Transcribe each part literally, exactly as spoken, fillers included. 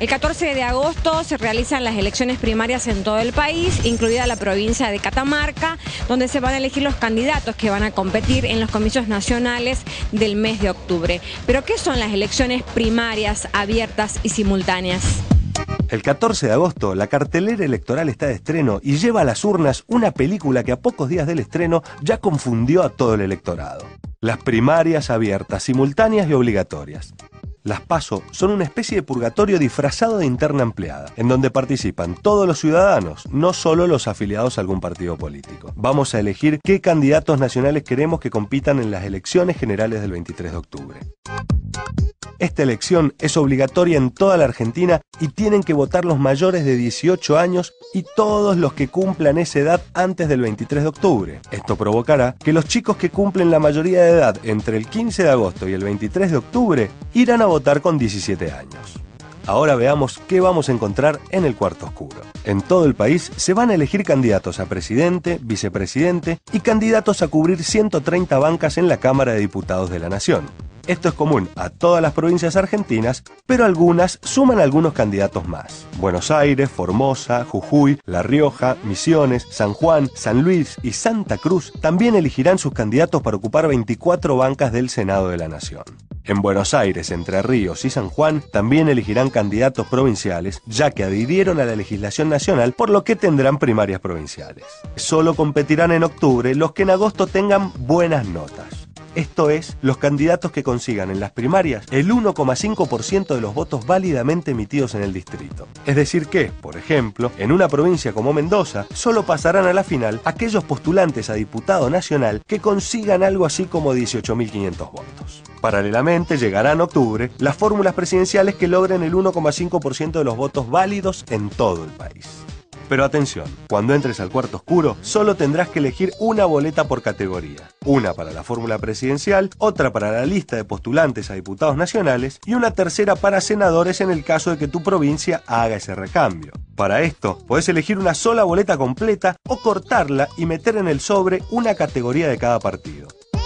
El catorce de agosto se realizan las elecciones primarias en todo el país, incluida la provincia de Catamarca, donde se van a elegir los candidatos que van a competir en los comicios nacionales del mes de octubre. ¿Pero qué son las elecciones primarias abiertas y simultáneas? El catorce de agosto, la cartelera electoral está de estreno y lleva a las urnas una película que a pocos días del estreno ya confundió a todo el electorado. Las primarias abiertas, simultáneas y obligatorias. Las PASO son una especie de purgatorio disfrazado de interna ampliada, en donde participan todos los ciudadanos, no solo los afiliados a algún partido político. Vamos a elegir qué candidatos nacionales queremos que compitan en las elecciones generales del veintitrés de octubre. Esta elección es obligatoria en toda la Argentina y tienen que votar los mayores de dieciocho años y todos los que cumplan esa edad antes del veintitrés de octubre. Esto provocará que los chicos que cumplen la mayoría de edad entre el quince de agosto y el veintitrés de octubre irán a votar con diecisiete años. Ahora veamos qué vamos a encontrar en el cuarto oscuro. En todo el país se van a elegir candidatos a presidente, vicepresidente y candidatos a cubrir ciento treinta bancas en la Cámara de Diputados de la Nación. Esto es común a todas las provincias argentinas, pero algunas suman algunos candidatos más. Buenos Aires, Formosa, Jujuy, La Rioja, Misiones, San Juan, San Luis y Santa Cruz también elegirán sus candidatos para ocupar veinticuatro bancas del Senado de la Nación. En Buenos Aires, Entre Ríos y San Juan también elegirán candidatos provinciales, ya que adhirieron a la legislación nacional, por lo que tendrán primarias provinciales. Solo competirán en octubre los que en agosto tengan buenas notas. Esto es, los candidatos que consigan en las primarias el uno coma cinco por ciento de los votos válidamente emitidos en el distrito. Es decir que, por ejemplo, en una provincia como Mendoza, solo pasarán a la final aquellos postulantes a diputado nacional que consigan algo así como dieciocho mil quinientos votos. Paralelamente, llegarán en octubre las fórmulas presidenciales que logren el uno coma cinco por ciento de los votos válidos en todo el país. Pero atención, cuando entres al cuarto oscuro, solo tendrás que elegir una boleta por categoría. Una para la fórmula presidencial, otra para la lista de postulantes a diputados nacionales y una tercera para senadores en el caso de que tu provincia haga ese recambio. Para esto, podés elegir una sola boleta completa o cortarla y meter en el sobre una categoría de cada partido.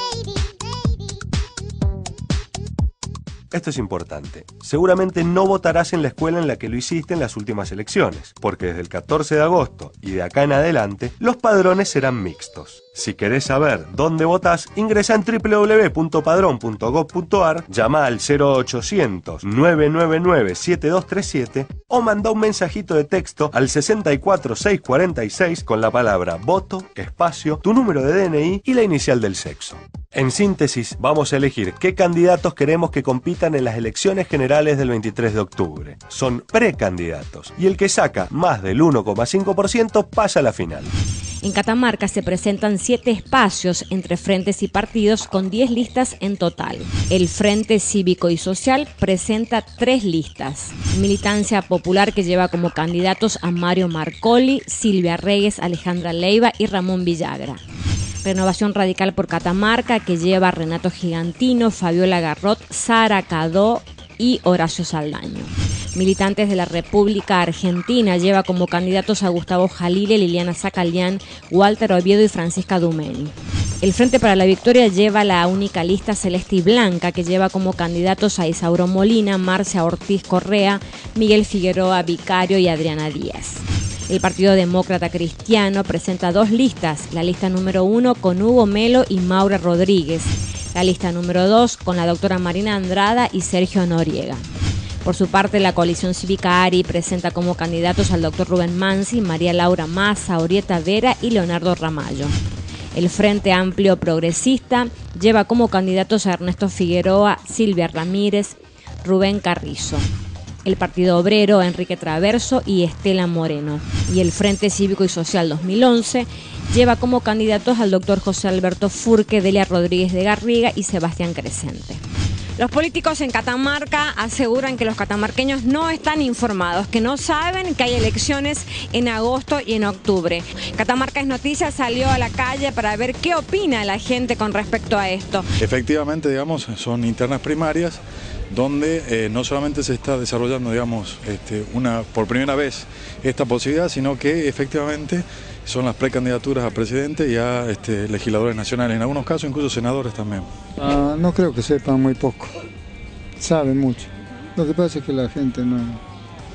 Esto es importante. Seguramente no votarás en la escuela en la que lo hiciste en las últimas elecciones, porque desde el catorce de agosto y de acá en adelante, los padrones serán mixtos. Si querés saber dónde votás, ingresa en doble u doble u doble u punto padrón punto gob punto ar, llama al cero ochocientos, nueve nueve nueve, siete dos tres siete o manda un mensajito de texto al sesenta y cuatro seiscientos cuarenta y seis con la palabra voto, espacio, tu número de D N I y la inicial del sexo. En síntesis, vamos a elegir qué candidatos queremos que compitan en las elecciones generales del veintitrés de octubre. Son precandidatos y el que saca más del uno coma cinco por ciento pasa a la final. En Catamarca se presentan siete espacios entre frentes y partidos con diez listas en total. El Frente Cívico y Social presenta tres listas. Militancia Popular, que lleva como candidatos a Mario Marcoli, Silvia Reyes, Alejandra Leiva y Ramón Villagra. Renovación Radical por Catamarca, que lleva a Renato Gigantino, Fabiola Garrot, Sara Cadó y Horacio Saldaño. Militantes de la República Argentina lleva como candidatos a Gustavo Jalile, Liliana Zacalián, Walter Oviedo y Francisca Dumeni. El Frente para la Victoria lleva la única lista celeste y blanca, que lleva como candidatos a Isauro Molina, Marcia Ortiz Correa, Miguel Figueroa Vicario y Adriana Díaz. El Partido Demócrata Cristiano presenta dos listas, la lista número uno con Hugo Melo y Maura Rodríguez, la lista número dos con la doctora Marina Andrada y Sergio Noriega. Por su parte, la coalición cívica ARI presenta como candidatos al doctor Rubén Mansi, María Laura Massa, Orieta Vera y Leonardo Ramallo. El Frente Amplio Progresista lleva como candidatos a Ernesto Figueroa, Silvia Ramírez, Rubén Carrizo. El Partido Obrero, Enrique Traverso y Estela Moreno. Y el Frente Cívico y Social dos mil once lleva como candidatos al doctor José Alberto Furque, Delia Rodríguez de Garriga y Sebastián Crescente. Los políticos en Catamarca aseguran que los catamarqueños no están informados, que no saben que hay elecciones en agosto y en octubre. Catamarca es Noticia salió a la calle para ver qué opina la gente con respecto a esto. Efectivamente, digamos, son internas primarias donde eh, no solamente se está desarrollando, digamos, este, una, por primera vez esta posibilidad, sino que efectivamente son las precandidaturas a presidente y a este, legisladores nacionales, en algunos casos incluso senadores también. Ah, no creo que sepan muy poco, saben mucho. Lo que pasa es que la gente no,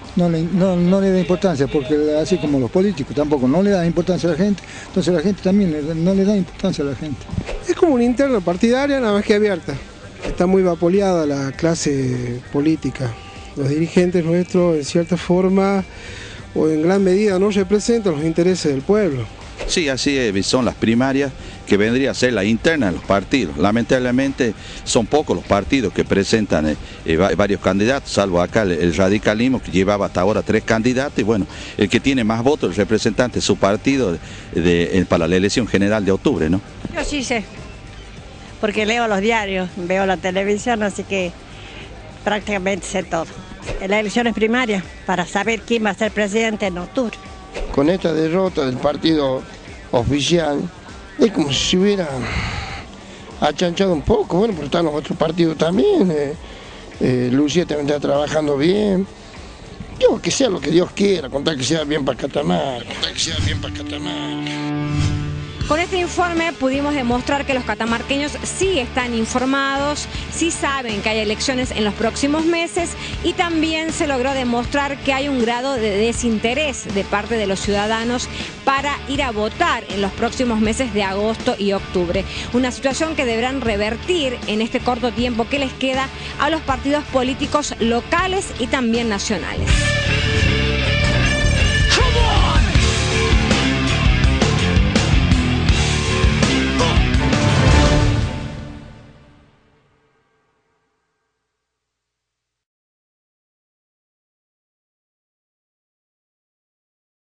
no le, no, no le da importancia, porque así como los políticos tampoco no le dan importancia a la gente, entonces la gente también le, no le da importancia a la gente. Es como una interna partidaria, nada más que abierta. Está muy vapuleada la clase política. Los dirigentes nuestros, en cierta forma, o en gran medida, no representan los intereses del pueblo. Sí, así es, son las primarias, que vendría a ser la interna de los partidos. Lamentablemente son pocos los partidos que presentan eh, eh, varios candidatos, salvo acá el, el radicalismo, que llevaba hasta ahora tres candidatos, y bueno, el que tiene más votos, el representante de su partido de, de, para la elección general de octubre, ¿no? Yo sí sé, porque leo los diarios, veo la televisión, así que prácticamente sé todo. En las elecciones primarias, para saber quién va a ser presidente en octubre. Con esta derrota del partido oficial, es como si se hubiera achanchado un poco, bueno, pero están los otros partidos también, eh, eh, Lucía también está trabajando bien. Yo, que sea lo que Dios quiera, contar que sea bien para Catamarca, contar que sea bien para Catamarca. Con este informe pudimos demostrar que los catamarqueños sí están informados, sí saben que hay elecciones en los próximos meses y también se logró demostrar que hay un grado de desinterés de parte de los ciudadanos para ir a votar en los próximos meses de agosto y octubre. Una situación que deberán revertir en este corto tiempo que les queda a los partidos políticos locales y también nacionales.